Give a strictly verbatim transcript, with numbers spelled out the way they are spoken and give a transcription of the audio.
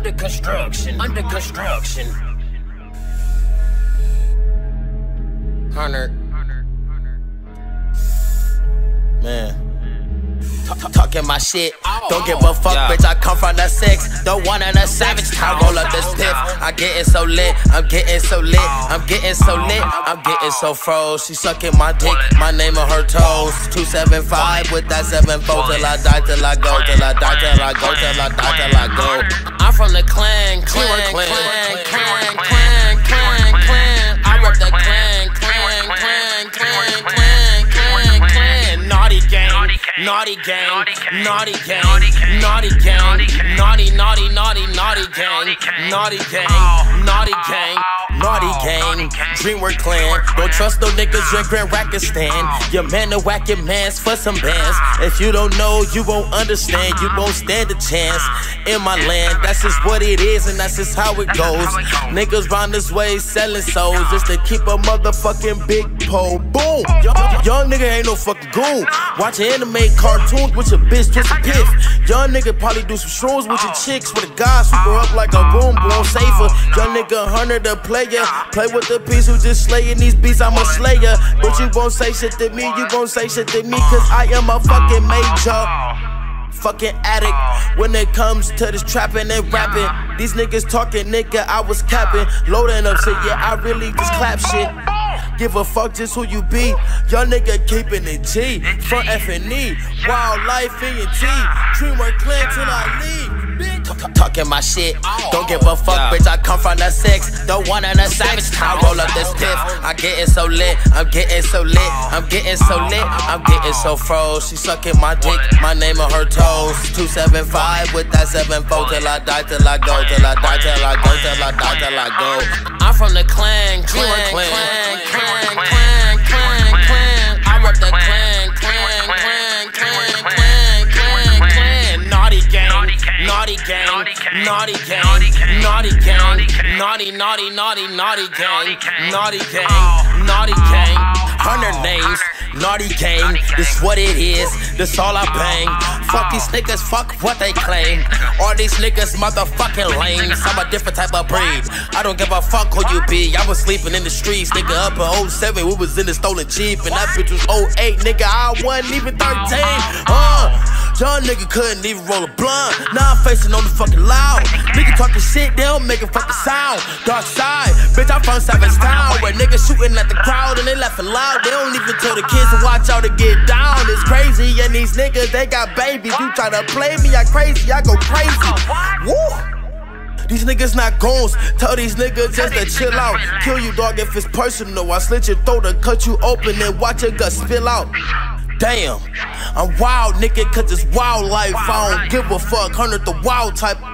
Under construction, under construction. Hunter. Man. Talking my shit, don't give a fuck, yeah. Bitch, I come from the six, the one and a savage. I roll up this piff, I getting so lit, I'm getting so lit, I'm getting so lit, I'm getting so froze. She sucking my dick, my name on her toes. Two seven five with that seven four till I die, till I go, till I die, till I go, till I die, till I go. I'm from the clan, clan, clan, clan, clan, clan, clan, clan. I rep the clan, clan, clan, clan, clan, clan, clan. Naughty gang. Naughty gang, naughty gang, naughty gang, naughty, naughty, naughty, naughty gang, naughty gang, naughty gang, naughty gang, Dreamwork clan. Don't trust no niggas, your Grand Racket stand. Your man to whack your mans for some bands. If you don't know, you won't understand. You won't stand a chance in my land. That's just what it is, and that's just how it goes. Niggas round this way selling souls just to keep a motherfucking big pole. Boom! Young nigga ain't no fucking goon. Watching anime cartoons with your bitch twist a piff. Young nigga probably do some shrooms with your chicks. With a guy super up like a boom boom safer. Young nigga Hunter the player. Play with the piece who just slaying these beats. I'm a slayer. But you won't say shit to me. You won't say shit to me. Cause I am a fucking major fucking addict when it comes to this trapping and rapping. These niggas talking, nigga, I was capping. Loading up shit, yeah, I really just clap shit. Give a fuck just who you be. Young nigga keeping it G. Front F and E. Wildlife in your T. Dreamwork clan till I leave. Talking my shit, don't give a fuck, bitch. I come from the six, the one and a savage. I roll up this piff, I getting so lit, I'm getting so lit, I'm getting so lit, I'm getting so froze. She sucking my dick, my name on her toes. Two seven five with that seven four till I die, till I go, till I die, till I go, till I die, till I go. I'm from the clan, clan, clan, clan, clan, clan, clan. I rep the clan, clan, clan, clan, clan, clan, clan. Naughty gang. Naughty gang, naughty gang, naughty gang, naughty, naughty, naughty, naughty gang, naughty gang, naughty gang. Hundred names, naughty gang. This what it is. This all I bang. Fuck these niggas, fuck what they claim. All these niggas motherfucking lames. I'm a different type of breed. I don't give a fuck who you be. I was sleeping in the streets, nigga. Up in oh seven, we was in the stolen Jeep, and that bitch was oh eight, nigga. I wasn't even thirteen. Uh. Young nigga couldn't even roll a blunt. Now I'm facing on the fucking loud. Nigga talking shit, they don't make a fucking sound. Dark side, bitch, I'm from Savage Town, where niggas shooting at the crowd and they laughing loud. They don't even tell the kids to watch out to get down. It's crazy, and these niggas, they got babies. You try to play me, I crazy, I go crazy. Woo! These niggas not goons. Tell these niggas just to chill out. Kill you, dog, if it's personal. I slit your throat and cut you open and watch your guts spill out. Damn, I'm wild, nigga, cause it's wildlife. I don't give a fuck, Hunter the wild type.